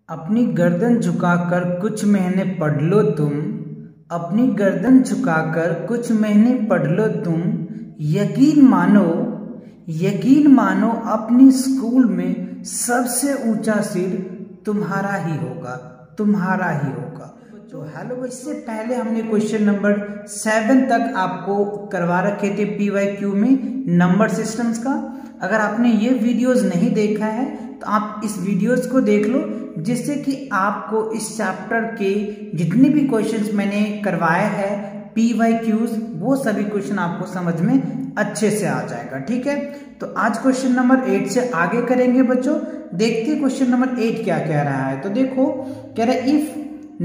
अपनी गर्दन झुकाकर कुछ महीने पढ़ लो तुम, अपनी गर्दन झुकाकर कुछ महीने पढ़ लो तुम। यकीन मानो अपनी स्कूल में सबसे ऊंचा सिर तुम्हारा ही होगा, तुम्हारा ही होगा। तो हेलो, इससे पहले हमने क्वेश्चन नंबर 7 तक आपको करवा रखे थे PYQ में नंबर सिस्टम्स का। अगर आपने ये वीडियोस नहीं देखा है तो आप इस वीडियोस को देख लो, जिससे कि आपको इस चैप्टर के जितने भी क्वेश्चंस मैंने करवाए हैं PYQs, वो सभी क्वेश्चन आपको समझ में अच्छे से आ जाएगा। ठीक है, तो आज क्वेश्चन नंबर 8 से आगे करेंगे बच्चों। देखते हैं क्वेश्चन नंबर 8 क्या कह रहा है। तो देखो, कह रहा है if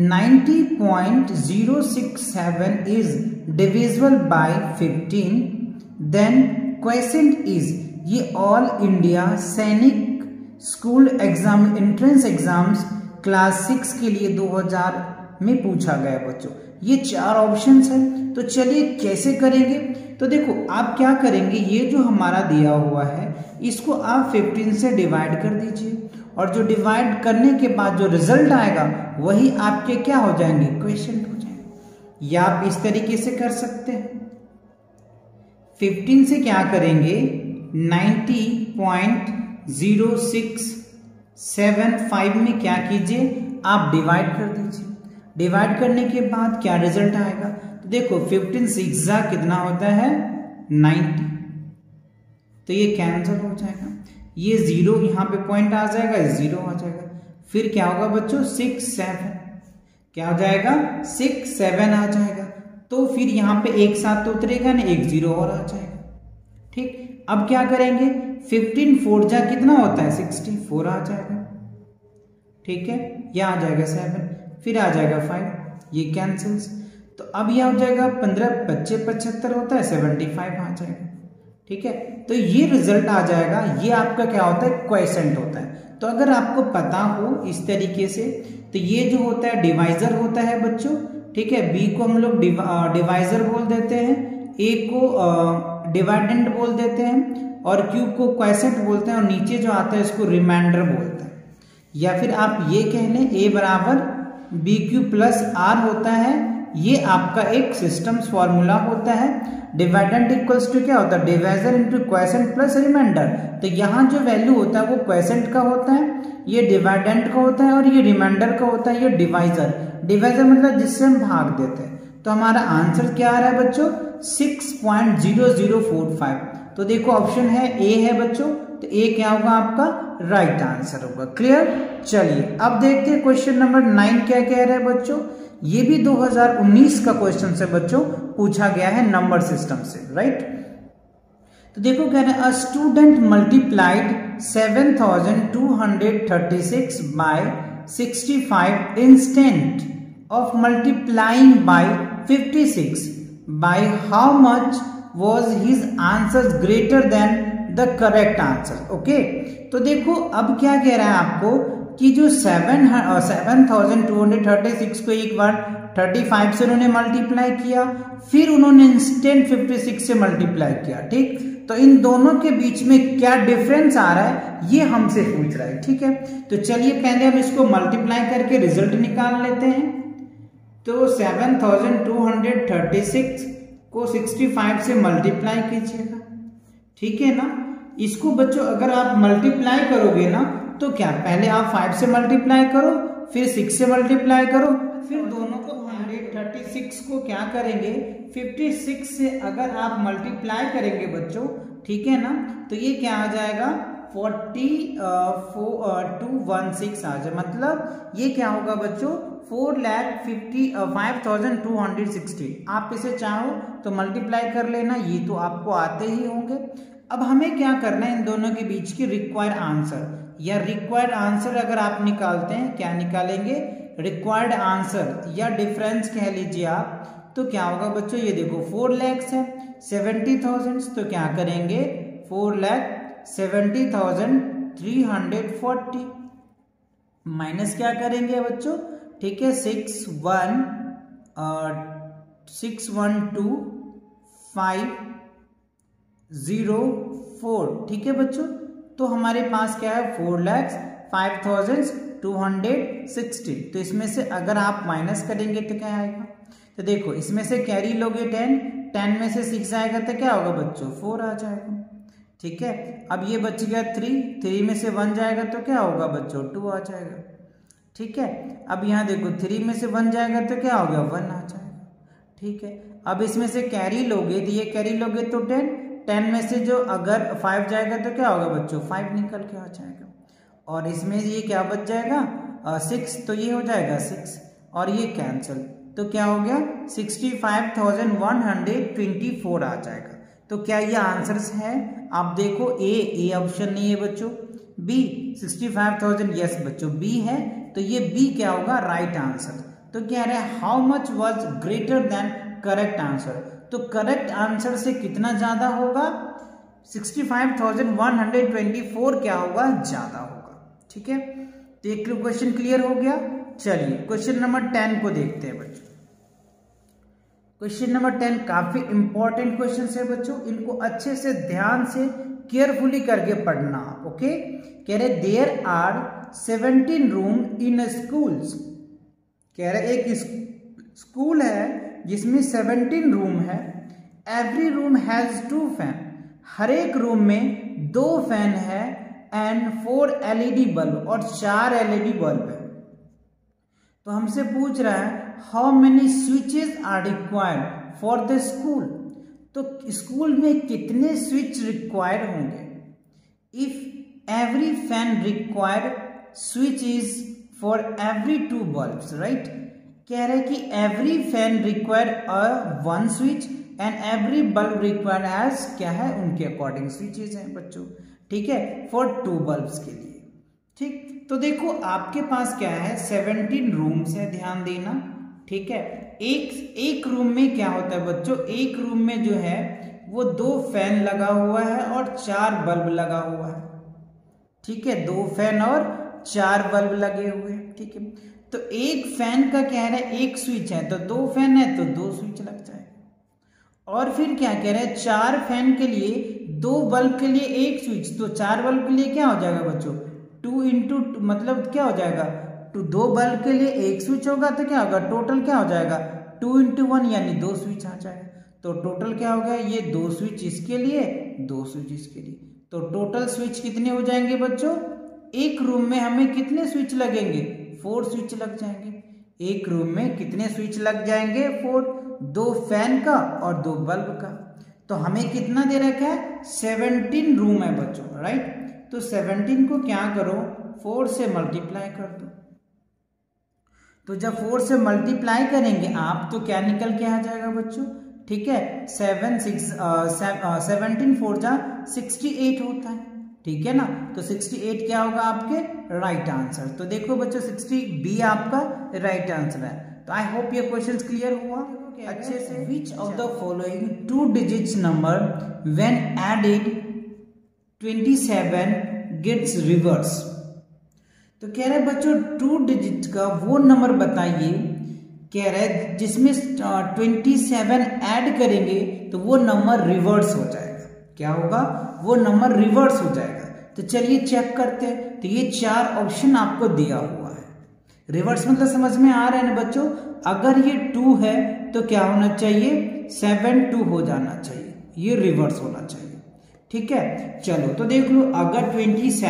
90.067 is divisible by 15 then quotient is, ये all India Sainik school exam entrance exams class 6 के लिए 2000 में पूछा गया बच्चों। ये 4 ऑप्शंस है, तो चलिए कैसे करेंगे। तो देखो, आप क्या करेंगे, ये जो हमारा दिया हुआ है इसको आप 15 से डिवाइड कर दीजिए, और जो डिवाइड करने के बाद जो रिजल्ट आएगा वही आपके क्या हो जाएंगे, क्वेश्चन हो जाएंगे। या आप इस तरीके से कर सकते हैं, 15 से क्या करेंगे, 90.0675 में क्या कीजिए, आप डिवाइड कर दीजिए। डिवाइड करने के बाद क्या रिजल्ट आएगा, तो देखो 15 सिक्सा कितना होता है, 90, तो ये कैंसिल हो जाएगा। ये 0 यहाँ पे पॉइंट आ जाएगा, 0 आ जाएगा। फिर क्या होगा बच्चों, 6 7, क्या हो जाएगा, 6 7 आ जाएगा। तो फिर यहाँ पे एक साथ तो उतरेगा ना, एक 0 और आ जाएगा। ठीक, अब क्या करेंगे, 15 4 जा कितना होता है, 64 आ जाएगा। ठीक है, यह आ जाएगा 7, फिर आ जाएगा 5, ये कैंसिल्स। तो अब यह हो जाएगा 15 25 75 होता है, 75 आ जाएगा। ठीक है, तो ये रिजल्ट आ जाएगा। ये आपका क्या होता है, क्वोशिएंट होता है। तो अगर आपको पता हो इस तरीके से, तो ये जो होता है डिवाइजर होता है बच्चों। ठीक है, बी को हम लोग डिवाइजर बोल देते हैं, ए को डिवाइडेंड बोल देते हैं, और क्यू को क्वोशिएंट बोलते हैं, और नीचे जो आता है इसको रिमाइंडर बोलते हैं। या फिर आप ये कह लें ए बराबर BQ प्लस R होता है। ये आपका एक सिस्टम्स फॉर्मूला होता है। डिवाइडेंड इक्वल्स टू क्या होता है, divisor into quotient plus remainder. तो यहाँ जो वैल्यू होता है वो क्वोशिएंट का होता है, ये डिवाइडेंड का होता है, और ये रिमाइंडर का होता है, ये डिवाइजर। डिवाइजर मतलब जिससे हम भाग देते हैं। तो हमारा आंसर क्या आ रहा है बच्चों, 6.0045। तो देखो ऑप्शन है ए है बच्चों, तो ए क्या होगा आपका राइट आंसर होगा। क्लियर, चलिए अब देखते हैं क्वेश्चन नंबर 9 क्या कह रहा है बच्चों। ये भी 2019 का क्वेश्चन से बच्चों पूछा गया है नंबर सिस्टम से, राइट। तो देखो कह रहे हैं a student multiplied 7236 by 65 instead of multiplying by 56 by how much was his answers greater than the correct answer। Okay, तो देखो अब क्या कह रहा है आपको कि जो 7236 को एक बार 35 से उन्होंने मल्टीप्लाई किया, फिर उन्होंने इंस्टेंट 56 से मल्टीप्लाई किया। ठीक, तो इन दोनों के बीच में क्या डिफरेंस आ रहा है ये हमसे पूछ रहा है। ठीक है, तो चलिए पहले हम इसको मल्टीप्लाई करके रिजल्ट निकाल लेते हैं। तो 7236 को 65 से मल्टीप्लाई कीजिएगा। ठीक है ना, इसको बच्चों अगर आप मल्टीप्लाई करोगे ना, तो क्या पहले आप 5 से मल्टीप्लाई करो, फिर 6 से मल्टीप्लाई करो, फिर दोनों को 136 को क्या करेंगे, 56 से अगर आप मल्टीप्लाई करेंगे बच्चों, ठीक है ना, तो ये क्या आ जाएगा 4216 आ जाए। मतलब ये क्या होगा बच्चों, 4,55,260। आप इसे चाहो तो मल्टीप्लाई कर लेना, ये तो आपको आते ही होंगे। अब हमें क्या करना है, इन दोनों के बीच की रिक्वायर्ड आंसर, या रिक्वायर्ड आंसर अगर आप निकालते हैं, क्या निकालेंगे, रिक्वायर्ड आंसर या डिफरेंस कह लीजिए आप। तो क्या होगा बच्चों, ये देखो 4 लाख है 70,000, तो क्या करेंगे 4,70,340 माइनस क्या करेंगे बच्चों, ठीक है 612,504। ठीक है बच्चों, तो हमारे पास क्या है 4,50,000 5260। तो इसमें से अगर आप माइनस करेंगे तो क्या आएगा, तो देखो इसमें से कैरी लोगे 10 में से 6 आएगा तो क्या होगा बच्चों 4 आ जाएगा। ठीक है, अब ये बच गया 3 में से 1 जाएगा तो क्या होगा बच्चों 2 आ जाएगा। ठीक है, अब यहाँ देखो 3 में से 1 जाएगा तो क्या हो गया 1 आ जाएगा। ठीक है, अब इसमें से कैरी लोगे तो ये कैरी लोगे तो 10 में से जो अगर 5 जाएगा तो क्या होगा बच्चों 5 निकल के आ जाएगा। और इसमें ये क्या बच जाएगा 6, तो ये हो जाएगा 6 और ये कैंसिल, तो क्या हो गया 65,124 आ जाएगा। तो क्या ये आंसर्स है, आप देखो ए ऑप्शन नहीं है बच्चों, बी 65,000 यस बच्चों बी है, तो ये बी क्या होगा राइट आंसर। तो क्या रहा है how much was greater than correct answer, तो करेक्ट आंसर से कितना ज्यादा होगा 65,124 क्या होगा ज्यादा होगा। ठीक है, तो एक क्वेश्चन क्लियर हो गया। चलिए क्वेश्चन नंबर 10 को देखते हैं बच्चों। क्वेश्चन नंबर 10 काफी इंपॉर्टेंट क्वेश्चन है बच्चों, इनको अच्छे से ध्यान से केयरफुली करके पढ़ना। ओके, कह रहे there are 17 room in schools, कह रहे एक स्कूल है जिसमें 17 रूम है, एवरी रूम हैज 2 फैन, हर एक रूम में 2 फैन है, एंड 4 LED बल्ब और 4 LED बल्ब है। तो हमसे पूछ रहा है how many switches are required for the school, तो स्कूल में कितने स्विच रिक्वायर्ड होंगे। If every fan required switch is for every 2 bulbs, right, कह रहे कि every fan require 1 switch and every bulb required as क्या है उनके अकॉर्डिंग स्विचेस हैं बच्चों। ठीक है, फॉर 2 बल्ब्स के लिए। ठीक, तो देखो आपके पास क्या है 17 रूम्स है, ध्यान देना। ठीक है, एक रूम में क्या होता है बच्चों, एक रूम में जो है वो 2 फैन लगा हुआ है और 4 बल्ब लगा हुआ है। ठीक है, 2 फैन और 4 बल्ब लगे हुए हैं। ठीक है, तो एक फैन का क्या है एक स्विच है, तो 2 फैन है तो 2 स्विच लग जाएगा। और फिर क्या कह रहे हैं 4 फैन के लिए 2 बल्ब के लिए 1 स्विच, तो 4 बल्ब के लिए क्या हो जाएगा बच्चों 2 इंटू मतलब क्या हो जाएगा 2 बल्ब के लिए 1 स्विच होगा, तो क्या होगा टोटल क्या हो जाएगा 2 इंटू 1 यानी 2 स्विच आ जाएगा। तो टोटल क्या हो गया ये 2 स्विच इसके लिए 2 स्विच इसके लिए, तो टोटल स्विच कितने हो जाएंगे बच्चों, एक रूम में हमें कितने स्विच लगेंगे 4 स्विच लग जाएंगे। एक रूम में कितने स्विच लग जाएंगे 4, 2 फैन का और 2 बल्ब का। तो हमें कितना दे रखा है 17 रूम है बच्चों, राइट। तो 17 को क्या करो 4 से मल्टीप्लाई कर दो। तो जब 4 से मल्टीप्लाई करेंगे आप तो क्या निकल के आ जाएगा बच्चों, ठीक है 17 4 जा 68 होता है, ठीक है ना। तो 68 क्या होगा आपके राइट आंसर। तो देखो बच्चों 60 बी आपका राइट आंसर है। तो आई होप ये क्वेश्चन क्लियर हुआ अच्छे से। Which of the following 2 digits number when added 27 gets reverse. तो कह रहे बच्चों 2 डिजिट का वो नंबर बताइए, कह रहे जिसमें 27 ऐड करेंगे तो वो नंबर रिवर्स हो जाएगा। क्या होगा वो नंबर रिवर्स हो जाएगा। तो चलिए चेक करते हैं। तो ये 4 ऑप्शन आपको दिया हुआ है। रिवर्स मतलब समझ में आ रहा है ना बच्चों, अगर ये 2 है तो क्या होना चाहिए 7 2 हो जाना चाहिए, ये रिवर्स होना चाहिए, ठीक है। चलो तो देख लो अगर 27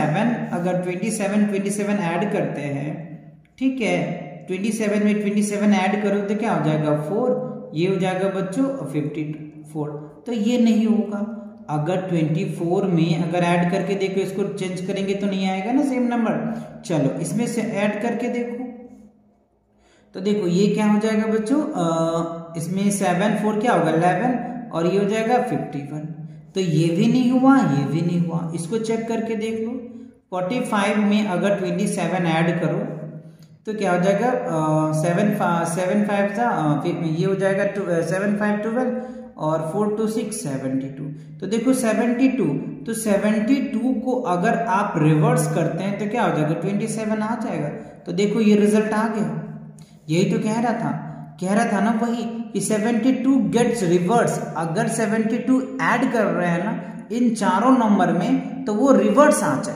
ऐड करते हैं, ठीक है 27 में 27 ऐड करो तो क्या हो जाएगा 4, ये हो जाएगा बच्चों 54। तो ये नहीं होगा। अगर 24 में अगर ऐड करके देखो, इसको चेंज करेंगे तो नहीं आएगा ना सेम नंबर। चलो इसमें से ऐड करके देखो तो देखो ये क्या हो जाएगा बच्चों, इसमें 7 4 क्या होगा 11 और ये हो जाएगा 51। तो ये भी नहीं हुआ, ये भी नहीं हुआ। इसको चेक करके देख लो 45 में अगर 27 ऐड करो तो क्या हो जाएगा 7 5 था, ये हो जाएगा 7 5 12 और 4 2 6 72। तो देखो 72, तो 72 को अगर आप रिवर्स करते हैं तो क्या हो जाएगा 27 आ जाएगा। तो देखो ये रिजल्ट आ गया। यही तो कह रहा था ना वही कि 72 गेट्स रिवर्स। अगर 72 ऐड कर रहे हैं ना इन चारों नंबर में तो वो रिवर्स आ जाए।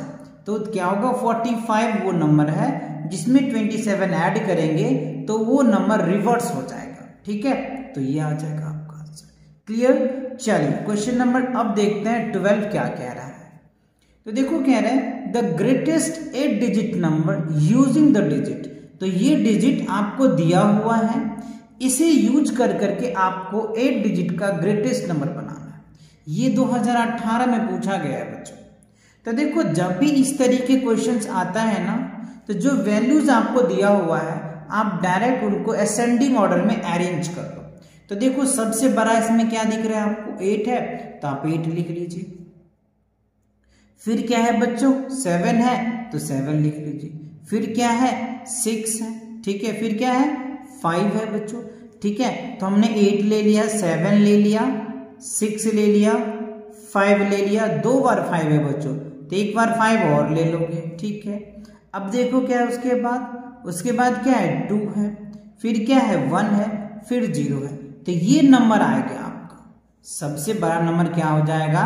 तो क्या होगा 45 वो नंबर है जिसमें 27 ऐड करेंगे तो वो नंबर रिवर्स हो जाएगा। ठीक है, तो ये आ जाएगा आपका आंसर। क्लियर। चलिए क्वेश्चन नंबर अब देखते हैं 12 क्या कह रहा है। तो देखो कह रहा है the greatest 8 digit number using the digit. तो ये डिजिट आपको दिया हुआ है, इसे यूज कर करके आपको 8 डिजिट का ग्रेटेस्ट नंबर बनाना है। ये 2018 में पूछा गया है बच्चों। तो देखो जब भी इस तरीके क्वेश्चंस आता है ना, तो जो वैल्यूज आपको दिया हुआ है आप डायरेक्ट उनको असेंडिंग ऑर्डर में अरेंज कर लो। तो देखो सबसे बड़ा इसमें क्या दिख रहा है आपको 8 है, तो आप 8 लिख लीजिए। फिर क्या है बच्चों 7 है तो 7 लिख लीजिए। फिर क्या है 6 है, ठीक है। फिर क्या है 5 है बच्चों, ठीक है। तो हमने 8 ले लिया, 7 ले लिया, 6 ले लिया, 5 ले लिया। 2 बार 5 है बच्चों, तो एक बार 5 और ले लोगे, ठीक है। अब देखो क्या है उसके बाद क्या है 2 है, फिर क्या है 1 है, फिर 0 है। तो ये नंबर आएगा आपका सबसे बड़ा नंबर क्या हो जाएगा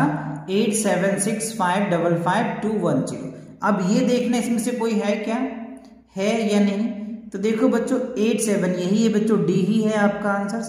8765555210। अब ये देखना इसमें से कोई है क्या, है या नहीं। तो देखो बच्चों 87 यही है बच्चों, डी ही है आपका आंसर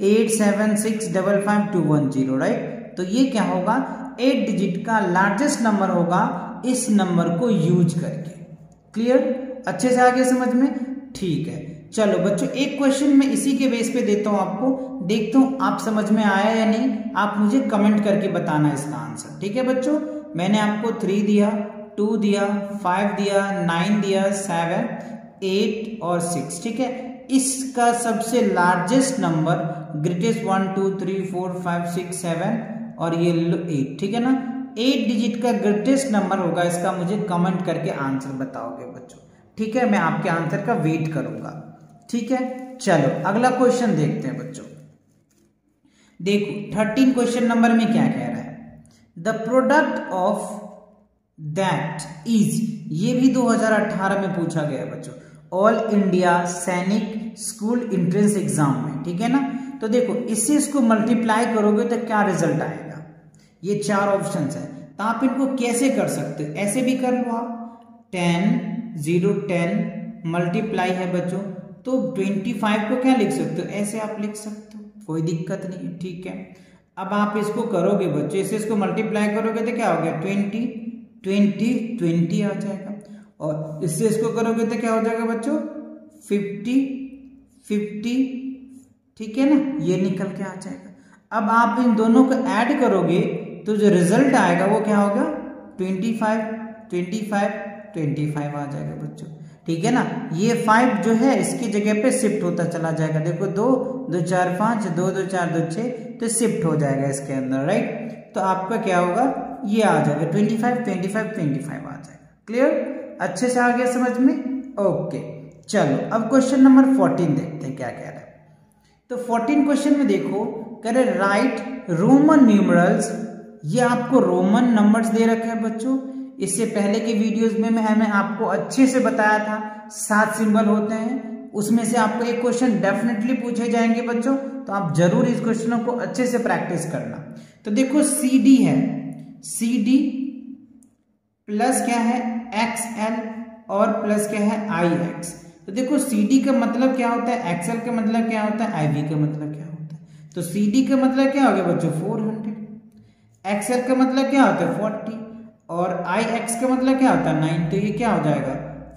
87655210, राइट। तो ये क्या होगा 8 डिजिट का लार्जेस्ट नंबर होगा इस नंबर को यूज करके। क्लियर, अच्छे से आगे समझ में, ठीक है। चलो बच्चों एक क्वेश्चन मैं इसी के बेस पे देता हूं आपको, देखता हूं आप समझ में आया या नहीं। आप मुझे कमेंट करके बताना इसका आंसर, ठीक है बच्चों। मैंने आपको 3 दिया, 2 दिया, 5 दिया, 9 दिया, 7, 8 और 6, ठीक है। इसका सबसे लार्जेस्ट नंबर ग्रेटेस्ट 1 2 3 4 5 6 7 और ये 8, ठीक है ना। 8 डिजिट का ग्रेटेस्ट नंबर होगा इसका, मुझे कमेंट करके आंसर बताओगे बच्चों, ठीक है। मैं आपके आंसर का वेट करूंगा, ठीक है। चलो अगला क्वेश्चन देखते हैं बच्चों। देखो 13 क्वेश्चन नंबर में क्या कह रहा है, the product of that is, ये भी 2018 में पूछा गया है बच्चों, all India Sainik school entrance exam में, ठीक है ना। तो देखो इससे इसको मल्टीप्लाई करोगे तो क्या रिजल्ट आएगा, ये 4 ऑप्शन है। तो आप इनको कैसे कर सकते हो, ऐसे भी कर लो आप 10 0 10 मल्टीप्लाई है बच्चों, तो 25 को क्या लिख सकते हो, ऐसे आप लिख सकते हो, कोई दिक्कत नहीं है, ठीक है। अब आप इसको करोगे बच्चों, इससे इसको मल्टीप्लाई करोगे तो क्या हो गया 20 20 20 आ जाएगा, और इससे इसको करोगे तो क्या हो जाएगा बच्चों 50 50, ठीक है ना, ये निकल के आ जाएगा। अब आप इन दोनों को ऐड करोगे तो जो रिजल्ट आएगा वो क्या होगा 25 25 25 आ जाएगा बच्चों, ठीक है ना। ये 5 जो है इसकी जगह पे शिफ्ट होता चला जाएगा। देखो 2 2 4 5 2 2 4 2 6, तो शिफ्ट हो जाएगा इसके अंदर, राइट। तो आपका क्या होगा ये आ जाएगा 25 25 25 आ जाएगा। क्लियर, अच्छे से आ गया समझ में, ओके। चलो अब क्वेश्चन नंबर 14 देखते हैं क्या कह रहा है। तो 14 क्वेश्चन में देखो कह रहे राइट रोमन न्यूमरल्स, ये आपको रोमन नंबर्स दे रखे हैं बच्चों। इससे पहले के वीडियोस में मैंने आपको अच्छे से बताया था 7 सिंबल होते हैं, उसमें से आपको एक क्वेश्चन डेफिनेटली पूछे जाएंगे बच्चों, तो आप जरूर इस क्वेश्चनों को अच्छे से प्रैक्टिस करना। तो देखो CD है, CD प्लस क्या है XL और प्लस क्या है IX। तो देखो CD का मतलब क्या होता है, XL का मतलब क्या होता है, IB का मतलब क्या होता है। तो CD का मतलब क्या हो गया बच्चों 400, XL का मतलब क्या होता है 40 और IX का मतलब क्या होता है 9, तो ये क्या हो जाएगा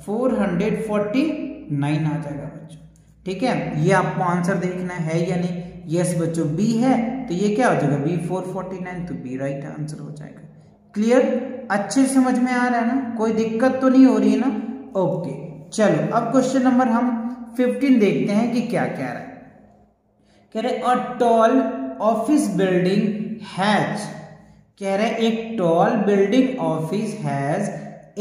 449 आ जाएगा बच्चों, ठीक है। ये आपको आंसर देखना है या नहीं। यस बच्चों B है, तो ये क्या हो जाएगा B 449, तो B राइट आंसर हो जाएगा। क्लियर, अच्छे समझ में आ रहा है ना, कोई दिक्कत तो नहीं हो रही है ना, ओके। चलो अब क्वेश्चन नंबर हम 15 देखते हैं कि क्या कह रहा है। कह रहे a tall office building has, कह रहे एक tall building office has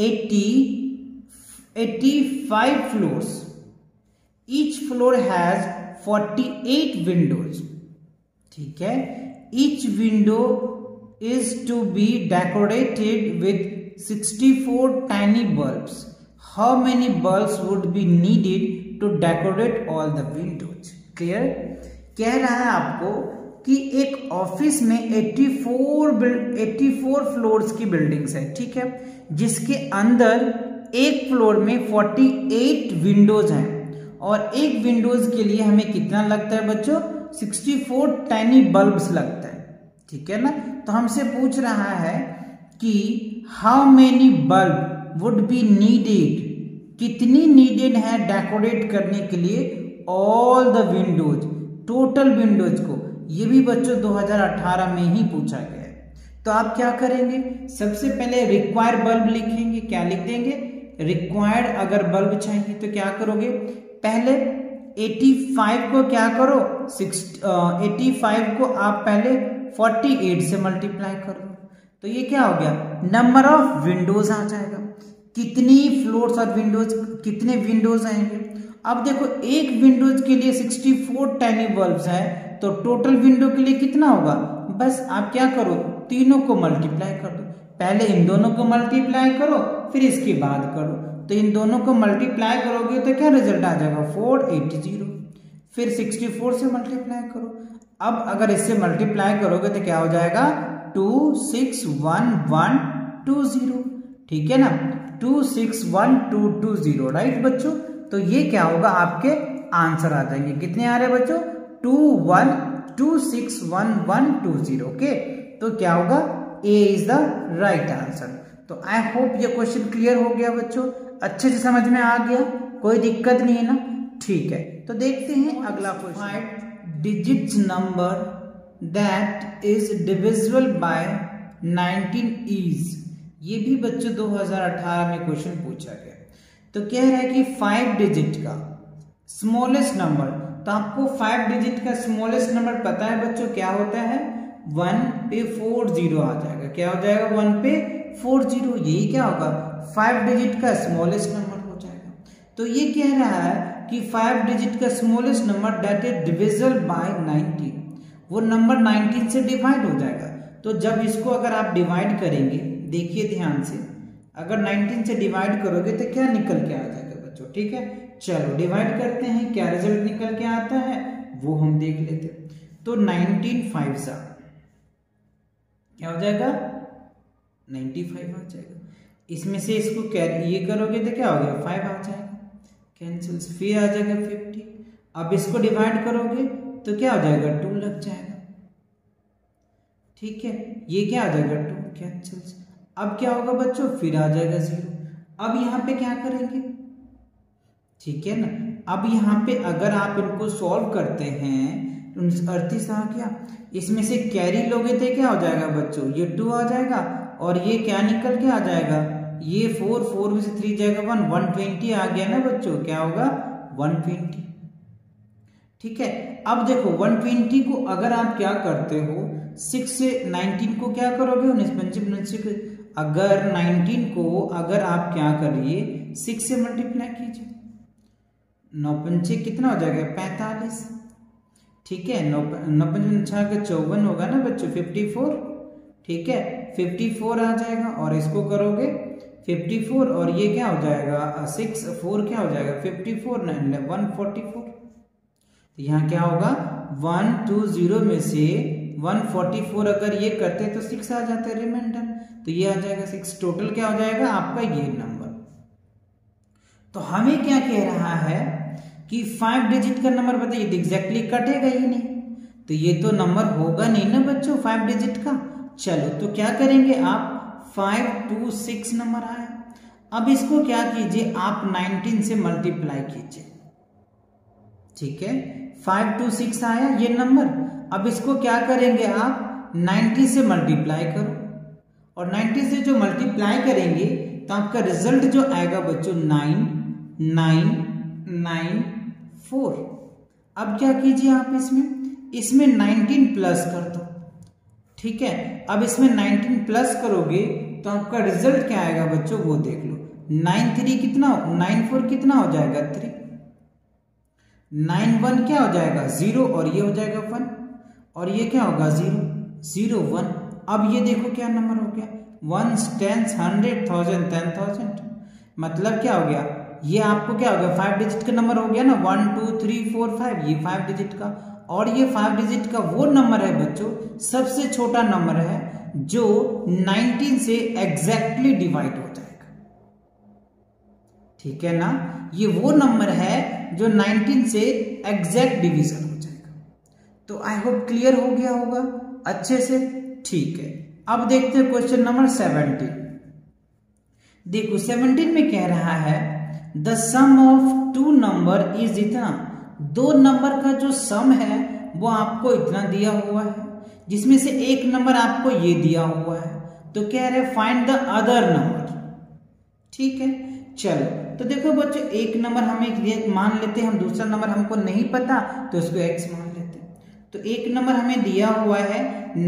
85 floors, each floor has 48 windows, ठीक है। Each window is to be decorated with 64 tiny bulbs. How many bulbs would be needed to decorate all the windows? Clear? कह रहा है आपको कि एक ऑफिस में 84 floors की बिल्डिंग्स है, ठीक है। जिसके अंदर एक फ्लोर में 48 विंडोज हैं और एक विंडोज के लिए हमें कितना लगता है बच्चों, 64 टाइनी बल्ब्स लगता है। ठीक है ना। तो हमसे पूछ रहा है कि how many bulb would be needed, कितनी नीडेड है डेकोरेट करने के लिए all the windows, total windows को। ये भी बच्चों 2018 में ही पूछा गया है। तो आप क्या करेंगे, सबसे पहले रिक्वायर्ड बल्ब लिखेंगे। क्या लिख देंगे, रिक्वायर्ड अगर बल्ब चाहिए तो क्या करोगे, पहले 85 को क्या करो, 85 को आप पहले 48 से मल्टीप्लाई करो, तो ये क्या हो गया, नंबर ऑफ विंडोज आ जाएगा। कितनी फ्लोर्स और विंडोज, कितने विंडोज आएंगे। अब देखो एक विंडोज के लिए 64 टाइनी बल्ब्स है, तो टोटल विंडो के लिए कितना होगा, बस आप क्या करो, तीनों को मल्टीप्लाई कर दो। पहले इन दोनों को मल्टीप्लाई करो, फिर इसके बाद करो। तो इन दोनों को मल्टीप्लाई करोगे तो क्या रिजल्ट आ जाएगा, 480। फिर 64 से मल्टीप्लाई करो। अब अगर इससे मल्टीप्लाई करोगे तो क्या हो जाएगा, 261120। ठीक है ना, 261220, राइट बच्चों। तो ये क्या होगा, आपके आंसर आ जाएंगे। कितने आ रहे हैं बच्चों, 261120। ओके, तो क्या होगा, A is the right answer. तो आई होप ये क्वेश्चन क्लियर हो गया बच्चों, अच्छे से समझ में आ गया, कोई दिक्कत नहीं है ना। ठीक है, तो देखते हैं अगला question. 5 digits number that is divisible by 19 is. ये भी बच्चों 2018 में क्वेश्चन पूछा गया। तो कह रहा है कि 5 डिजिट का स्मॉलेस्ट नंबर, तो आपको 5 डिजिट का स्मॉलेस्ट नंबर पता है बच्चों क्या होता है, 1 पे 40 आ जाएगा। क्या हो जाएगा, 1 पे 40। यही क्या होगा, 5 डिजिट का स्मॉलेस्ट नंबर हो जाएगा। तो ये कह रहा है कि 5 डिजिट का smallest number that is divisible by 19, वो नंबर 19 से डिवाइड हो जाएगा। तो जब इसको अगर आप डिवाइड करेंगे, देखिए ध्यान से, अगर 19 से डिवाइड करोगे तो क्या निकल के आ जाएगा बच्चों। ठीक है, चलो डिवाइड करते हैं, क्या रिजल्ट निकल के आता है वो हम देख लेते हैं। तो 19 5 सा क्या हो जाएगा, 95 आ जाएगा। इसमें से इसको कैरी ये करोगे तो क्या हो गया, 5 आ जाएगा, कैंसिल, फिर आ जाएगा 50। अब इसको डिवाइड करोगे तो क्या हो जाएगा, 2 लग जाएगा। ठीक है, ये क्या आ जाएगा, 2 कैंसिल। अब क्या होगा बच्चों, फिर आ जाएगा 0। अब यहाँ पे क्या करेंगे, ठीक है ना। अब यहाँ पे अगर आप इनको सॉल्व करते हैं, अड़तीस आ गया, इसमें से कैरी लोगे तो क्या हो जाएगा बच्चों, ये 2 आ जाएगा, और ये क्या निकल के आ जाएगा, ये 4 में से 3 जाएगा 120 आ गया ना बच्चों। क्या होगा, 120। ठीक है, अब देखो 120 को अगर आप क्या करते हो, 6 से 19 को क्या करोगे, 19 अगर 19 को अगर आप क्या करिए, 6 से मल्टीप्लाई कीजिए, 9 कितना हो जाएगा, 45। ठीक है, 9 का 54 होगा ना बच्चों, 54। ठीक है, 54 आ जाएगा, और इसको करोगे 54, और ये क्या हो जाएगा, 6 4 क्या हो जाएगा, 54 9 144। तो यहाँ क्या होगा, 120 में से 144 अगर ये करते तो 6 आ जाता है रिमाइंडर, तो ये आ जाएगा 6। टोटल क्या हो जाएगा आपका ये नंबर। तो हमें क्या कह रहा है कि 5 डिजिट का नंबर बताइए, तो एग्जैक्टली कटेगा ही नहीं, तो ये तो नंबर होगा नहीं ना बच्चों 5 डिजिट का। चलो तो क्या करेंगे आप, 526 नंबर आया। अब इसको क्या कीजिए, आप 19 से मल्टीप्लाई कीजिए। ठीक है, 526 आया ये नंबर। अब इसको क्या करेंगे आप, 90 से मल्टीप्लाई करो, और 90 से जो मल्टीप्लाई करेंगे तो आपका रिजल्ट जो आएगा बच्चों 9994। अब क्या कीजिए आप, इसमें 19 प्लस कर दो। ठीक है, अब इसमें 19 प्लस करोगे तो आपका रिजल्ट क्या आएगा बच्चों, वो देख लो, 93 कितना, 94 कितना हो जाएगा 3, 91 क्या हो जाएगा 0, और ये हो जाएगा 1, और ये क्या होगा 0 0 1। अब ये देखो क्या नंबर हो गया, 1 10 100 1000 10,000। मतलब क्या हो गया, ये आपको क्या हो गया, 5 डिजिट का नंबर हो गया ना, 1 2 3 4 5, ये 5 डिजिट का। और ये 5 डिजिट का वो नंबर है बच्चों, सबसे छोटा नंबर है जो 19 से एग्जैक्टली डिवाइड हो जाएगा। ठीक है ना, ये वो नंबर है जो 19 से एग्जैक्ट डिवीजन हो जाएगा। तो आई होप क्लियर हो गया होगा अच्छे से। ठीक है, अब देखते हैं क्वेश्चन नंबर 17। देखो 17 में कह रहा है the sum of two number is इतना, दो नंबर का जो सम है वो आपको इतना दिया हुआ है, जिसमें से एक नंबर आपको ये दिया हुआ है। तो कह रहे फाइंड द अदर नंबर। ठीक है, चलो तो देखो बच्चों, एक नंबर हमें मान लेते हैं हम, दूसरा नंबर हमको नहीं पता तो उसको x मान लेते हैं। तो एक नंबर हमें दिया हुआ है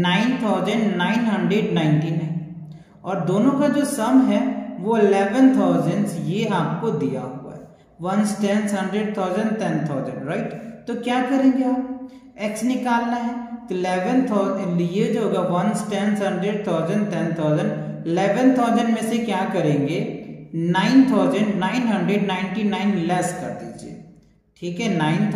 9999 और दोनों का जो सम है वो 11,000 ये आपको दिया हुआ है, 1s 10s 100,000 10,000, राइट। तो क्या करेंगे आप, x निकालना है तो 11,000 ये जो होगा 1s 10s 100,000 10,000, 11,000 में से क्या करेंगे 9,999 लेस कर दीजिए। ठीक है,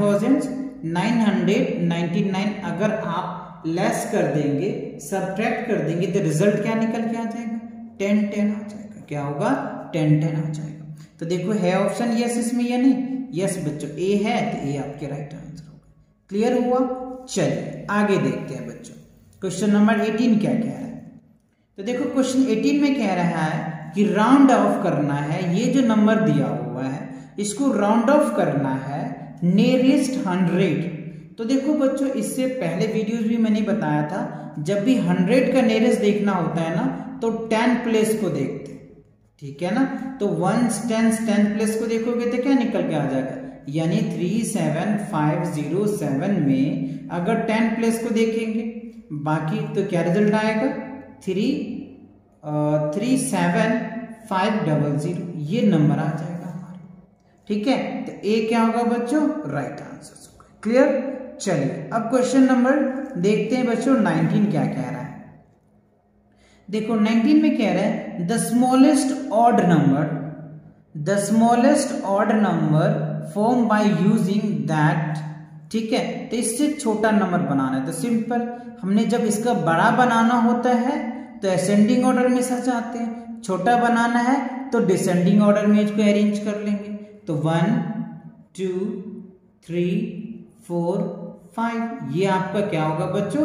9,999 अगर आप लेस कर देंगे, सब्ट्रैक्ट कर देंगे तो रिजल्ट क्या निकल के आ जाएगा 10 10 आ जाएगा। क्या होगा 10 10 आ जाएगा। तो देखो है ऑप्शन यस इसमें या नहीं, यस बच्चों ए है, तो ए आपके राइट आंसर होगा। क्लियर हुआ। चलिए आगे देखते हैं बच्चों, क्वेश्चन नंबर 18 क्या कह रहा है। तो देखो क्वेश्चन 18 में कह रहा है कि राउंड ऑफ करना है, ये जो नंबर दिया हुआ है इसको राउंड ऑफ करना है नियरेस्ट 100। तो देखो बच्चों, इससे पहले वीडियोस भी मैंने बताया था, जब भी 100 का नियरेस्ट देखना होता है ना तो 10 प्लेस को देखते हैं। ठीक है ना, तो 1s 10s 10 प्लेस को देखोगे तो क्या निकल के आ जाएगा, यानी 37507 में अगर 10 प्लेस को देखेंगे बाकी तो क्या रिजल्ट आएगा 37500, ये नंबर आ जाएगा हमारा। ठीक है, तो ए क्या होगा बच्चों, राइट आंसर होगा। क्लियर। चलिए अब क्वेश्चन नंबर देखते हैं बच्चों 19 क्या कह रहा है। देखो 19 में कह रहा है the smallest odd number form by using that. ठीक है, तो इससे छोटा नंबर बनाना है तो सिंपल, हमने जब इसका बड़ा बनाना होता है तो असेंडिंग ऑर्डर में सजाते हैं, छोटा बनाना है तो डिसेंडिंग ऑर्डर में इसको अरेंज कर लेंगे। तो 1 2 3 4 5, ये आपका क्या होगा बच्चों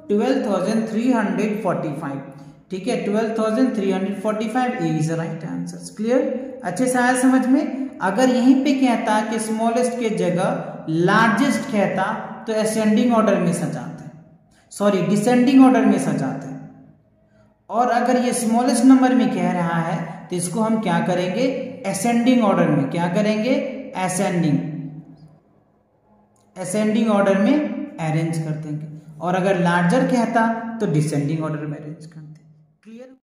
12,345। ठीक है, 12,345 इज राइट आंसर। क्लियर, अच्छे से आया समझ में। अगर यहीं पे कहता कि स्मॉलेस्ट के जगह लार्जेस्ट कहता तो असेंडिंग ऑर्डर में सजाते हैं, सॉरी डिसेंडिंग ऑर्डर में सजाते हैं। और अगर ये स्मॉलेस्ट नंबर में कह रहा है तो इसको हम क्या करेंगे असेंडिंग ऑर्डर में, क्या करेंगे असेंडिंग ऑर्डर में अरेंज कर देंगे। और अगर लार्जर कहता तो डिसेंडिंग ऑर्डर में अरेंज कर देंगे। क्लियर।